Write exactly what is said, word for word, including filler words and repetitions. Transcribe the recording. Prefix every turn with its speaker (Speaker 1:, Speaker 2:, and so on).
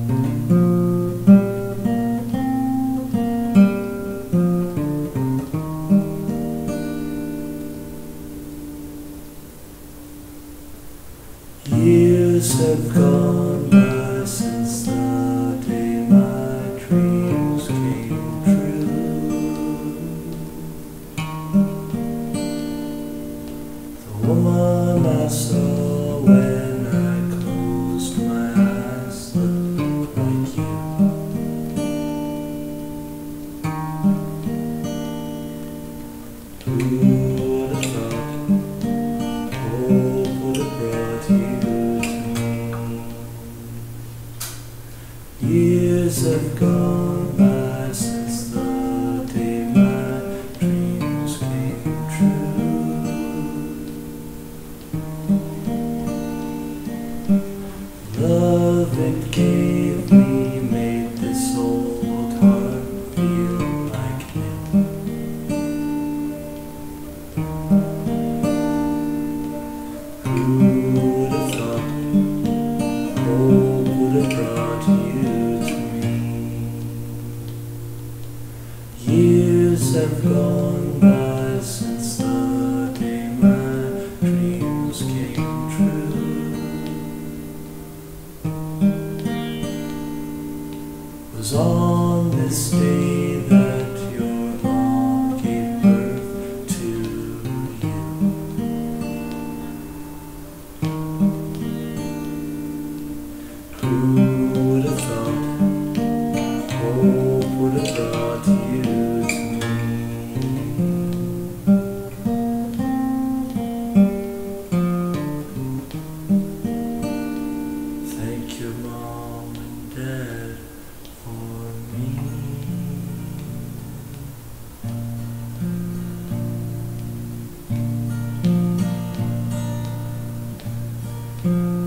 Speaker 1: Years have gone by since the day my dreams came true. The woman I saw when I closed my eyes looked like you. Who would have thought hope would have brought you? Years have gone by since the day my dreams came true. Love it gave me made this old heart feel like new. Who would have thought hope would have brought you to me? Years have gone by since the day my dreams came true. Was on this day that your mom gave birth to you. Who would have thought hope would have brought you to me? Thank your mom and dad for me.